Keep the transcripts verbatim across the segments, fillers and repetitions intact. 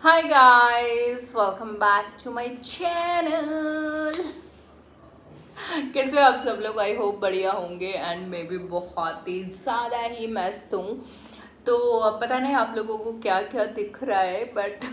Hi guys, welcome back to my channel. कैसे आप सब लोग? आई होप बढ़िया होंगे एंड मैं भी बहुत ही ज़्यादा ही मस्त हूँ। तो पता नहीं आप लोगों को क्या क्या दिख रहा है, बट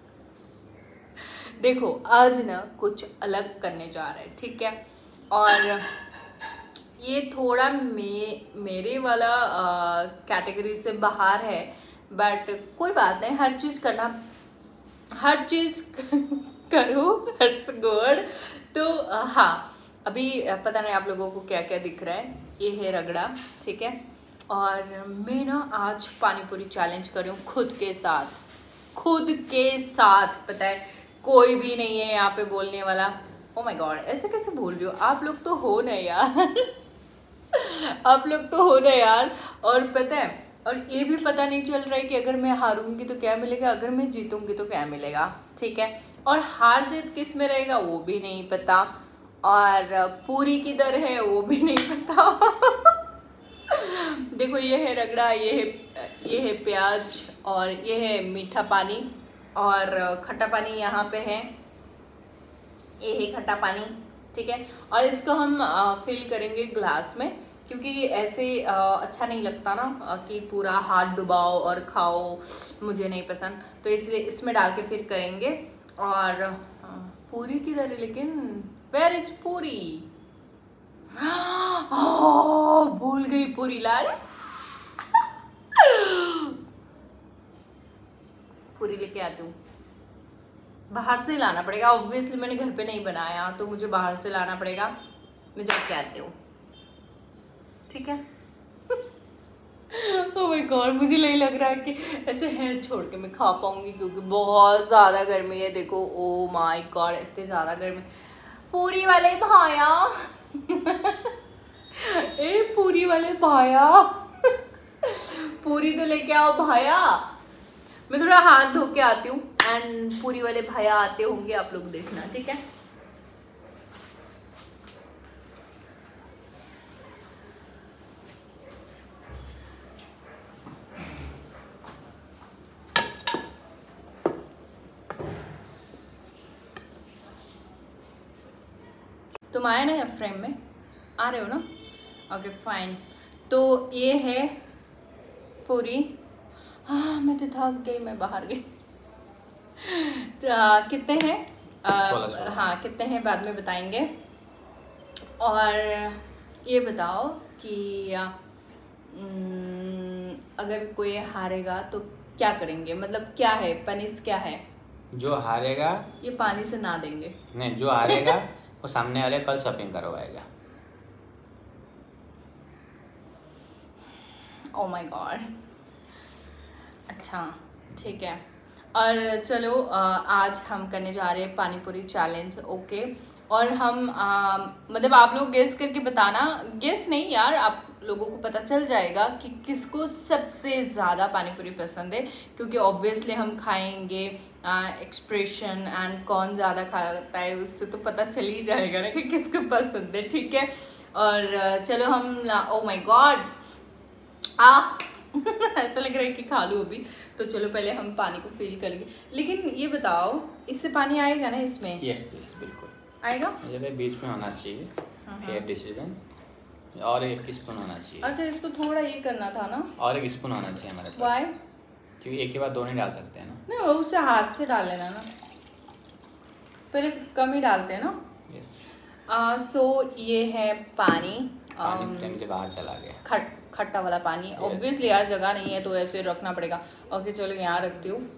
देखो आज ना कुछ अलग करने जा रहे हैं, ठीक है। और ये थोड़ा मे मेरे वाला कैटेगरी से बाहर है, बट कोई बात नहीं, हर चीज़ करना हर चीज़ करो, हट्स गुड। तो हाँ, अभी पता नहीं आप लोगों को क्या क्या दिख रहा है। ये है रगड़ा, ठीक है। और मैं ना आज पानी पूरी चैलेंज कर रही हूँ खुद के साथ खुद के साथ पता है कोई भी नहीं है यहाँ पे बोलने वाला। ओ माय गॉड, ऐसे कैसे बोल रही हो? आप लोग तो हो ना यार आप लोग तो हो ना यार। और पता है, और ये भी पता नहीं चल रहा है कि अगर मैं हारूंगी तो क्या मिलेगा, अगर मैं जीतूंगी तो क्या मिलेगा, ठीक है। और हार जीत किस में रहेगा वो भी नहीं पता, और पूरी किधर है वो भी नहीं पता देखो ये है रगड़ा, ये है ये है प्याज, और ये है मीठा पानी, और खट्टा पानी यहाँ पे है, ये है खट्टा पानी, ठीक है। और इसको हम फिल करेंगे ग्लास में, क्योंकि ऐसे आ, अच्छा नहीं लगता ना आ, कि पूरा हाथ डुबाओ और खाओ, मुझे नहीं पसंद। तो इसलिए इसमें डाल के फिर करेंगे। और आ, पूरी किधर है लेकिन? वेयर इज पूरी? भूल गई पूरी लाल पूरी लेके आती हूँ। बाहर से लाना पड़ेगा, ऑब्वियसली मैंने घर पे नहीं बनाया तो मुझे बाहर से लाना पड़ेगा। मैं जाके आती हूँ, ठीक है। ओह माय गॉड, मुझे नहीं लग रहा है कि ऐसे हेयर छोड़ के मैं खा पाऊंगी, क्योंकि बहुत ज़्यादा गर्मी है। देखो ओ माय गॉड, इतनी ज़्यादा गर्मी। पूरी वाले भाया ए पूरी वाले भाया पूरी तो लेके आओ भाया। मैं थोड़ा हाथ धो के आती हूँ एंड पूरी वाले भाया आते होंगे, आप लोग देखना, ठीक है। तुम आए ना फ्रेम में, आ रहे हो ना? Okay fine. तो ये है पूरी। हाँ मैं तो थक गई, मैं बाहर गई तो, कितने हैं? हाँ कितने हैं बाद में बताएंगे। और ये बताओ कि आ, अगर कोई हारेगा तो क्या करेंगे? मतलब क्या है पनिश, क्या है? जो हारेगा ये पानी से ना देंगे। नहीं, जो हारेगा वो सामने वाले कल शॉपिंग करवाएगा। ओह माय गॉड, अच्छा ठीक है। और चलो आज हम करने जा रहे हैं पानी पूरी चैलेंज, ओके। और हम आ, मतलब आप लोग गेस करके बताना, गेस नहीं यार, आप लोगों को पता चल जाएगा कि किसको सबसे ज़्यादा पानी पूरी पसंद है, क्योंकि ऑब्वियसली हम खाएंगे एक्सप्रेशन एंड कौन ज़्यादा खाता है उससे तो पता चल ही जाएगा ना कि किसको पसंद है, ठीक है। और चलो हम, ओ माय गॉड आ ऐसा लग रहा है कि खा लूँ अभी। तो चलो पहले हम पानी को फिल करेंगे। लेकिन ये बताओ, इससे पानी आएगा ना इसमें? यस यस बिल्कुल आएगा। ये बीच में होना चाहिए, फेयर डिसीजन। और एक स्पून होना चाहिए। अच्छा इसको थोड़ा ये करना था ना, और एक स्पून होना चाहिए हमारे पास। वाई? क्योंकि एक के बाद दो नहीं डाल सकते हैं ना। नहीं वो उसे हाथ से डाल लेना ना, पहले कम ही डालते हैं ना। यस। सो ये है पानी, पानी फ्लेम से बाहर चला गया। खट खट्टा वाला पानी। ऑब्वियसली यार जगह नहीं है तो ऐसे रखना पड़ेगा। ओके चलो यहाँ रखती हूँ।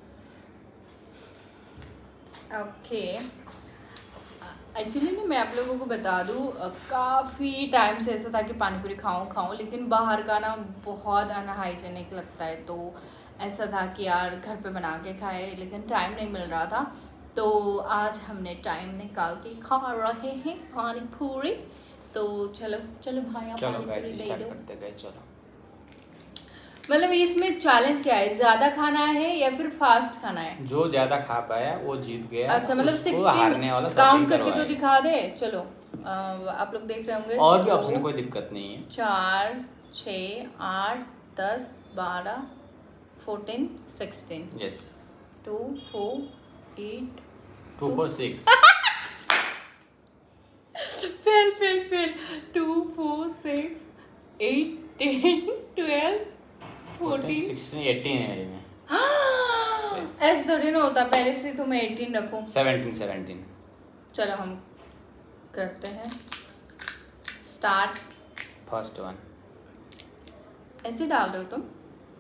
ओके एक्चुअली ना मैं आप लोगों को बता दूँ, काफ़ी टाइम से ऐसा था कि पानी पूरी खाऊं खाऊं लेकिन बाहर का ना बहुत अनहाइजेनिक लगता है। तो ऐसा था कि यार घर पे बना के खाए, लेकिन टाइम नहीं मिल रहा था। तो आज हमने टाइम निकाल के खा रहे हैं पानी पूरी। तो चलो चलो भाई आप चलो गाइस स्टार्ट करते हैं। चलो मतलब इसमें चैलेंज क्या है, ज्यादा खाना है या फिर फास्ट खाना है? जो ज्यादा खा पाया वो जीत गया। अच्छा मतलब सिक्सटीन काउंट करके तो दिखा दे। चलो आ, आप लोग देख रहे होंगे। और भी ऑप्शन, कोई दिक्कत नहीं है। चार, छः, आठ, दस, बारह, fourteen, sixteen. Yes two four eight two four six fail fail fail two four six eight ten twelve fourteen sixteen eighteen है मेरे में। ऐसे थोड़ी ना होता, पहले से तो मैं एटीन रखूं। Seventeen seventeen. चलो हम करते हैं स्टार्ट। फर्स्ट वन ऐसे डाल रहे हो तुम?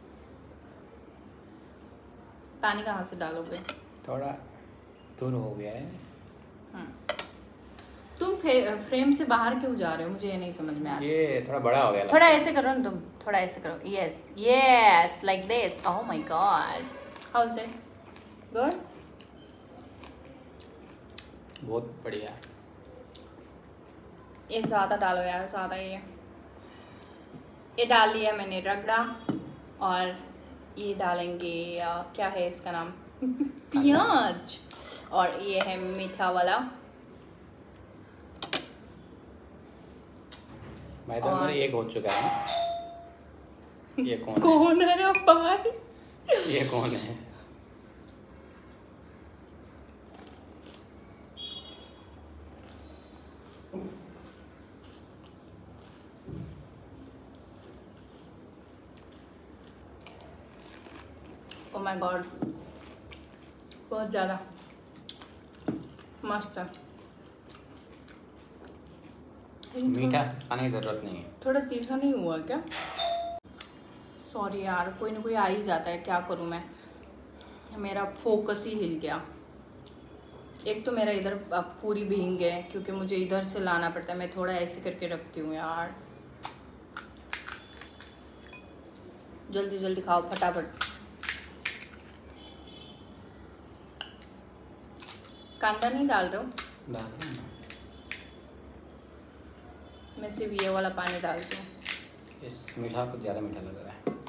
पानी कहाँ से डालोगे? थोड़ा दूर हो गया है। तुम फ्रेम से बाहर क्यों जा रहे हो? मुझे ये नहीं समझ में आ रहा। ये थोड़ा बड़ा हो गया। थोड़ा ऐसे करो ना तुम, थोड़ा ऐसे करो। Yes yes like this. Oh my god, how is it? Good. बहुत बढ़िया। ये ज़्यादा डालो यार, ज़्यादा ये ये डाल लिया मैंने रगड़ा। और ये डालेंगे आ, क्या है इसका नाम? प्याज। और ये है मीठा वाला। भाई तो और- हमारे एक हो चुका है ना। ये कौन कौन है अब भाई? है? ये कौन है? ओह माय गॉड, बहुत ज़्यादा मस्त है। मीठा खाने की जरूरत नहीं है। थोड़ा तीखा नहीं हुआ क्या? सॉरी यार, कोई ना कोई आ ही जाता है, क्या करूँ मैं। मेरा फोकस ही हिल गया। एक तो मेरा इधर अब पूरी भींग है क्योंकि मुझे इधर से लाना पड़ता है। मैं थोड़ा ऐसे करके रखती हूँ यार। जल्दी जल्दी खाओ फटाफट। कांदा नहीं डाल रहे हो? डाल दो ना। मैं सिर्फ ये वाला पानी डालती हूँ। इस मीठा कुछ ज़्यादा मीठा लग रहा है।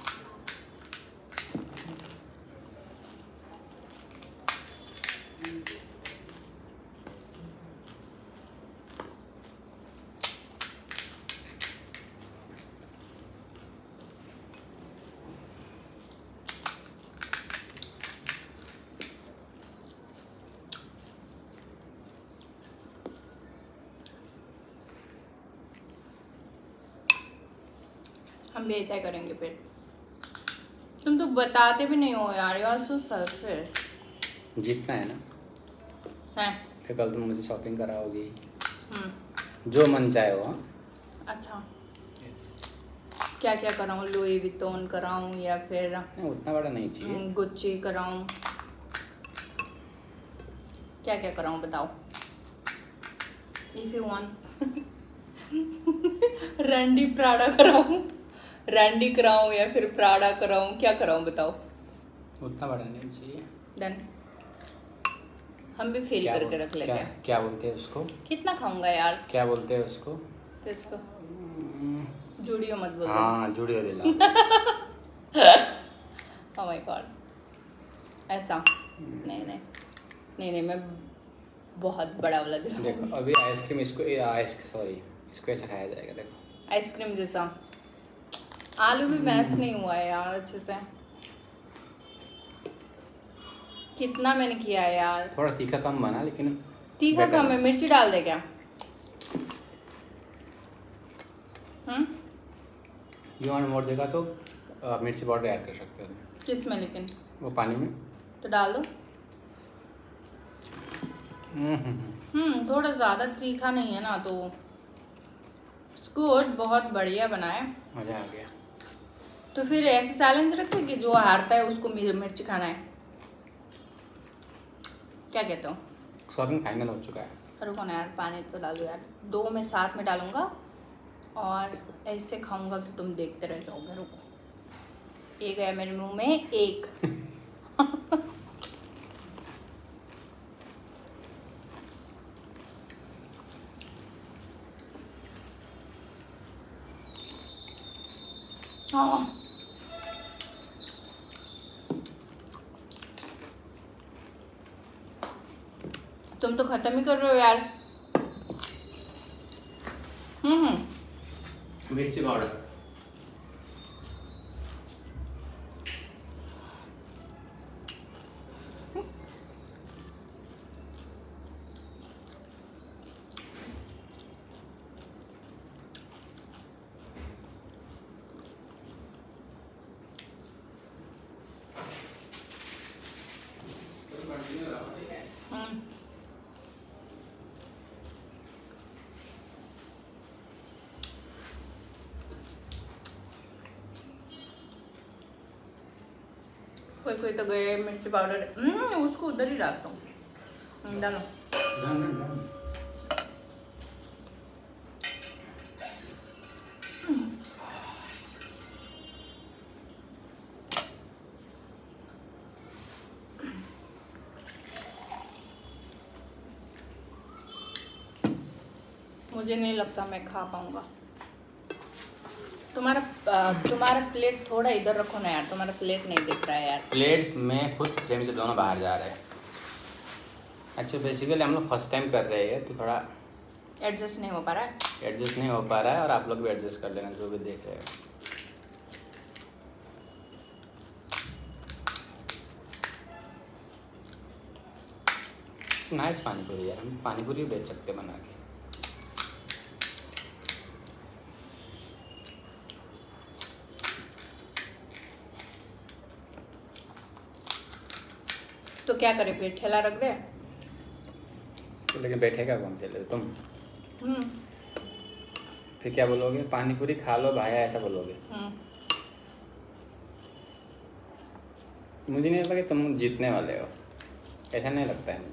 हम भी ऐसा ही करेंगे फिर। तुम तो बताते भी नहीं हो यार, यार सो सेल्फिश। जीतना है ना। है। फिर कल तुम मुझे शॉपिंग कराओगी। हम्म। जो मन चाहे वो। हाँ? अच्छा, यस। क्या क्या कराऊँ? लुई विटोन कराऊँ या फिर नहीं, उतना बड़ा नहीं चाहिए। गुच्ची कराऊँ? क्या क्या कराऊँ बताओ। If you want Randy Prada कराऊँ, रैंडी कराऊँ या फिर प्राडा कराऊँ? क्या कराऊँ बताओ। उतना बड़ा नहीं चाहिए। डन। हम भी फेल क्या करके बोल- रख लेंगे। क्या क्या बोलते हैं उसको? कितना खाऊंगा यार? क्या बोलते हैं उसको? किसको? जूडियो मत बोलो। हाँ, जूडियो दिला। ओह माय गॉड, ऐसा नहीं नहीं नहीं नहीं मैं बहुत बड़ा वाला दिला। देखो अभी आइसक्रीम इसको आइस सॉरी इसको ऐसा खाया जाएगा। देखो आइसक्रीम जैसा। आलू भी मैश नहीं हुआ है यार अच्छे से। कितना मैंने किया है यार। थोड़ा तीखा कम बना लेकिन तीखा better कम है। मिर्ची डाल दे क्या? हम्म। यू वांट मोर देगा तो अ, मिर्ची पाउडर ऐड कर सकते हो तुम। किस में? लेकिन वो पानी में तो डाल दो। हम्म, हम्म, हम्म थोड़ा ज़्यादा तीखा नहीं है ना तो गुड। बहुत बढ़िया बनाए। मज़ा आ गया। तो फिर ऐसे चैलेंज रखते कि जो हारता है उसको मिर- मिर्ची खाना है। क्या कहते हो? शॉपिंग फाइनल हो चुका है। रुको ना यार, पानी तो डालो यार। दो में साथ में डालूंगा और ऐसे खाऊंगा कि तुम देखते रह जाओगे। रुको, एक गया मेरे मुंह में, एक हाँ। तुम तो खत्म ही कर रहे हो यार। हम्म हम्म मिर्ची पाउडर कोई कोई तो गए मिर्ची पाउडर, हम्म उसको उधर ही डालता हूँ, डालो। मुझे नहीं लगता मैं खा पाऊंगा। तुम्हारा तुम्हारा प्लेट थोड़ा इधर रखो ना यार, तुम्हारा प्लेट नहीं दिख रहा है यार। प्लेट में खुद फ्रेम से दोनों बाहर जा रहे हैं। एक्चुअली बेसिकली हम लोग फर्स्ट टाइम कर रहे हैं तो थोड़ा एडजस्ट नहीं हो पा रहा है। एडजस्ट नहीं हो पा रहा है और आप लोग भी एडजस्ट कर लेना जो भी देख रहे हो। नाइस पानीपुरी यार, हम पानीपुरी बेच सकते बना के। तो क्या करे फिर, ठेला रख दे? तो लेकिन बैठेगा कौन, चले तुम? हम्म फिर क्या बोलोगे? पानीपुरी खा लो भाया, ऐसा बोलोगे? हम्म मुझे नहीं लगता कि तुम जीतने वाले हो, ऐसा नहीं लगता है मुझे।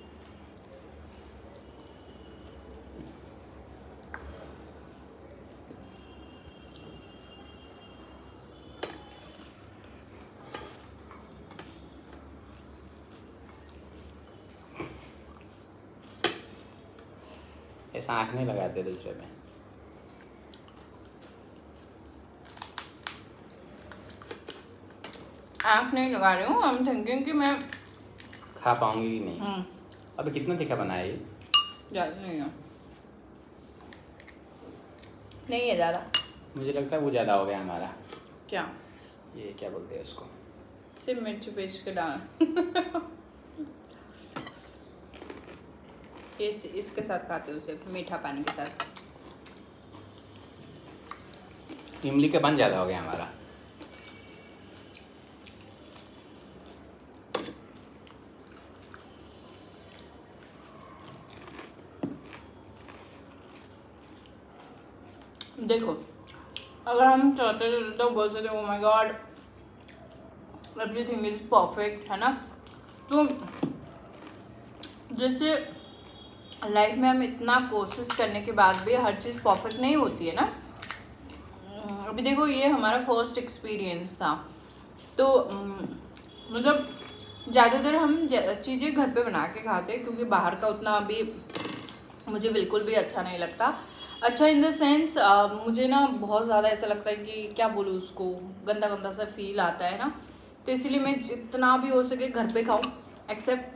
ऐसा आँख नहीं लगाते दूसरे में। आँख नहीं लगा रही हूँ, हम थिंकिंग कि मैं खा पाऊंगी कि नहीं। हम्म अबे कितना तीखा बनाया ये? ज़्यादा नहीं है, नहीं है ज़्यादा। मुझे लगता है वो ज़्यादा हो गया हमारा। क्या? ये क्या बोलते हैं उसको? सिर्फ मिर्ची पेच के डाल। इस इसके साथ खाते हो सिर्फ मीठा पानी के साथ। इमली का बन ज़्यादा हो गया हमारा। देखो अगर हम चाहते थे तो बोल सकते oh my god everything is perfect, है ना। तो जैसे लाइफ में हम इतना कोशिश करने के बाद भी हर चीज़ परफेक्ट नहीं होती है ना। अभी देखो ये हमारा फर्स्ट एक्सपीरियंस था, तो मतलब ज़्यादातर हम चीज़ें घर पे बना के खाते हैं, क्योंकि बाहर का उतना अभी मुझे बिल्कुल भी अच्छा नहीं लगता। अच्छा इन द सेंस मुझे ना बहुत ज़्यादा ऐसा लगता है कि क्या बोलूँ उसको, गंदा गंदा सा फील आता है ना। तो इसीलिए मैं जितना भी हो सके घर पे खाऊँ, एक्सेप्ट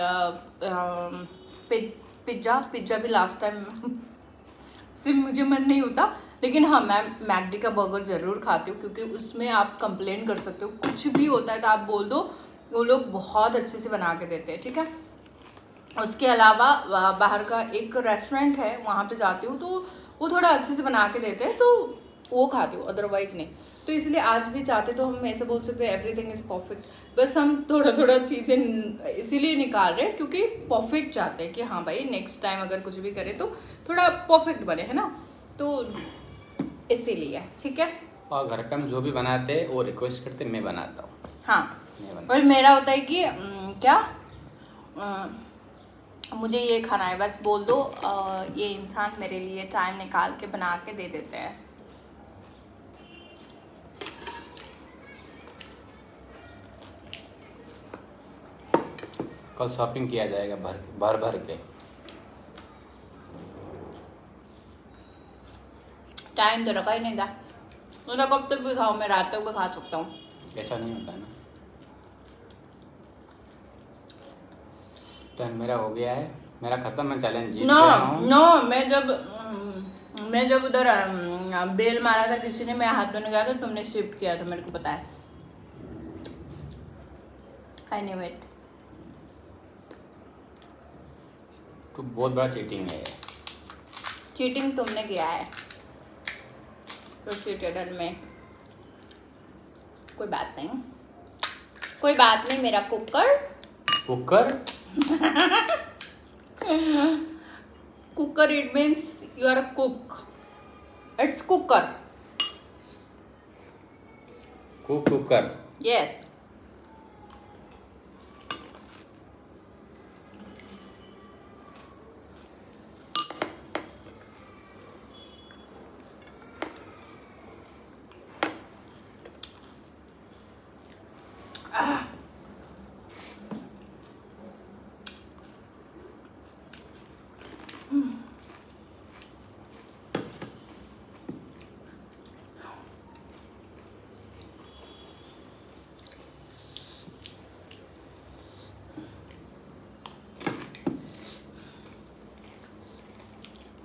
पिज़्ज़ा। पिज़्ज़ा भी लास्ट टाइम सिर्फ मुझे मन नहीं होता, लेकिन हाँ मैं मैकडी का बर्गर ज़रूर खाती हूँ, क्योंकि उसमें आप कंप्लेन कर सकते हो, कुछ भी होता है तो आप बोल दो, वो लोग बहुत अच्छे से बना के देते हैं, ठीक है। उसके अलावा बाहर का एक रेस्टोरेंट है, वहाँ पे जाती हूँ तो वो थोड़ा अच्छे से बना के देते हैं, तो वो खाती हूँ, अदरवाइज़ नहीं। तो इसलिए आज भी चाहते तो हम ऐसे बोल सकते हैं एवरीथिंग इज़ परफेक्ट, बस हम थोड़ा थोड़ा चीज़ें इसीलिए निकाल रहे हैं क्योंकि परफेक्ट चाहते हैं कि हाँ भाई नेक्स्ट टाइम अगर कुछ भी करें तो थोड़ा परफेक्ट बने, है ना। तो इसीलिए ठीक है। और घर पे हम जो भी बनाते हैं वो रिक्वेस्ट करते मैं बनाता हूँ। हाँ पर मेरा होता है कि क्या आ, मुझे ये खाना है, बस बोल दो, आ, ये इंसान मेरे लिए टाइम निकाल के बना के दे देते हैं। कल शॉपिंग किया जाएगा भर भर भर के। टाइम तो रखा ही नहीं था, तो कब तक भी खाओ, मैं रात तक भी खा सकता हूँ। ऐसा नहीं होता ना। तो मेरा हो गया है, मेरा खत्म, मैं चैलेंज जीत नो गया हूँ। नो मैं जब मैं जब उधर बेल मारा था किसी ने, मैं हाथ धोने गया था, तुमने शिफ्ट किया था, मेरे को पता है। I knew it. तो बहुत बड़ा चीटिंग है। चीटिंग तुमने किया है, तो चीटेड में कोई बात नहीं, कोई बात नहीं। मेरा cooker cooker cooker it means you are a cook, it's cooker. Cook cooker yes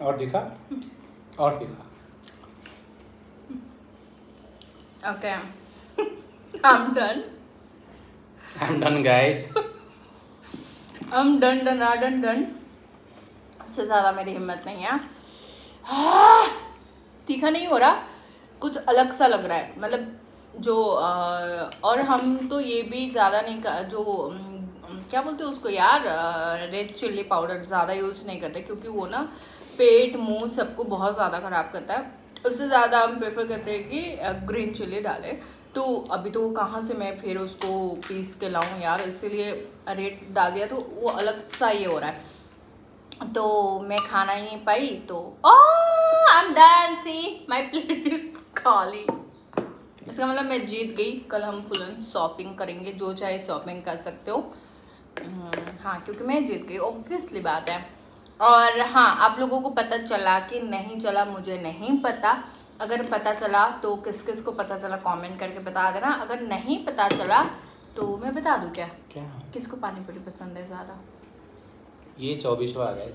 और दिखा और दिखा। Okay, I'm done. I'm done guys. I'm done done done done. इससे ज़्यादा मेरी हिम्मत नहीं है। तीखा नहीं हो रहा, कुछ अलग सा लग रहा है, मतलब जो आ, और हम तो ये भी ज़्यादा नहीं का, जो क्या बोलते हैं उसको यार, रेड चिल्ली पाउडर ज़्यादा यूज़ नहीं करते क्योंकि वो ना पेट मुंह सबको बहुत ज़्यादा ख़राब करता है। उससे ज़्यादा हम प्रेफर करते हैं कि ग्रीन चिल्ली डालें। तो अभी तो कहाँ से मैं फिर उसको पीस के लाऊं यार, इसीलिए रेड डाल दिया तो वो अलग सा ये हो रहा है, तो मैं खाना ही नहीं पाई। तो I am done, see my plate is खाली। इसका मतलब मैं जीत गई। कल हम फुल शॉपिंग करेंगे, जो चाहे शॉपिंग कर सकते हो। हाँ, क्योंकि मैं जीत गई, ऑब्वियसली बात है। और हाँ, आप लोगों को पता चला कि नहीं चला मुझे नहीं पता। अगर पता चला तो किस किस को पता चला कमेंट करके बता देना। अगर नहीं पता चला तो मैं बता दूँ क्या क्या किसको पानी पूरी पसंद है ज़्यादा? ये चौबीसवा आ गया।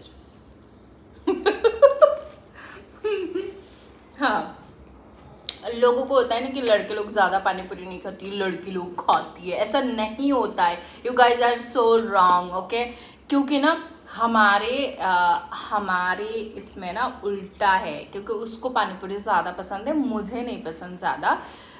हाँ, लोगों को होता है ना कि लड़के लोग ज़्यादा पानी पूरी नहीं खाती, लड़की लोग खाती है। ऐसा नहीं होता है। You guys are so wrong, okay. क्योंकि ना हमारे आ, हमारे इसमें ना उल्टा है, क्योंकि उसको पानी पूरी ज़्यादा पसंद है, मुझे नहीं पसंद ज़्यादा।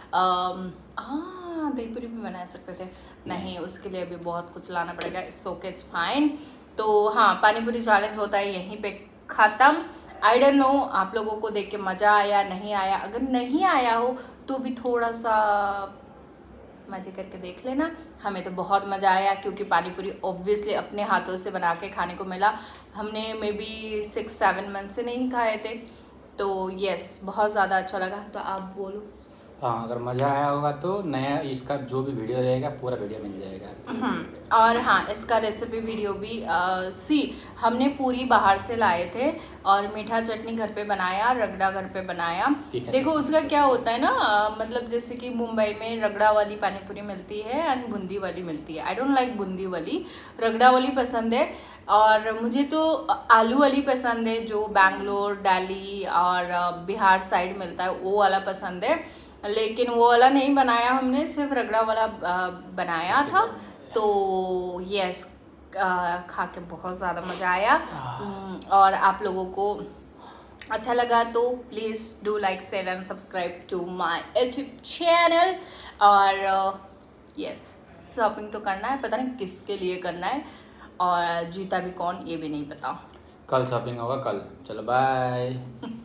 हाँ, दही पूरी भी बना सकते थे, नहीं उसके लिए अभी बहुत कुछ लाना पड़ेगा। It's okay, it's fine. तो हाँ, पानी पूरी चैलेंज होता है यहीं पे ख़त्म। आई डोंट नो आप लोगों को देख के मज़ा आया नहीं आया। अगर नहीं आया हो तो भी थोड़ा सा मज़े करके देख लेना। हमें तो बहुत मज़ा आया क्योंकि पानी पूरी ऑब्वियसली अपने हाथों से बना के खाने को मिला। हमने maybe six seven month से नहीं खाए थे, तो यस बहुत ज़्यादा अच्छा लगा। तो आप बोलो। हाँ, अगर मज़ा आया होगा तो नया इसका जो भी वीडियो रहेगा पूरा वीडियो मिल जाएगा। और हाँ, इसका रेसिपी वीडियो भी आ, सी हमने पूरी बाहर से लाए थे और मीठा चटनी घर पे बनाया, रगड़ा घर पे बनाया। देखो उसका क्या होता है ना, आ, मतलब जैसे कि मुंबई में रगड़ा वाली पानी पूरी मिलती है एंड बूंदी वाली मिलती है। आई डोंट लाइक बूंदी वाली, रगड़ा वाली पसंद है। और मुझे तो आलू वाली पसंद है, जो बैंगलोर, दिल्ली और बिहार साइड मिलता है, वो वाला पसंद है। लेकिन वो वाला नहीं बनाया हमने, सिर्फ रगड़ा वाला बनाया था। तो यस, खा के बहुत ज़्यादा मज़ा आया। और आप लोगों को अच्छा लगा तो please do like, share and subscribe to my YouTube channel. और यस, शॉपिंग तो करना है, पता नहीं किसके लिए करना है और जीता भी कौन ये भी नहीं पता। कल शॉपिंग होगा कल। चलो बाय।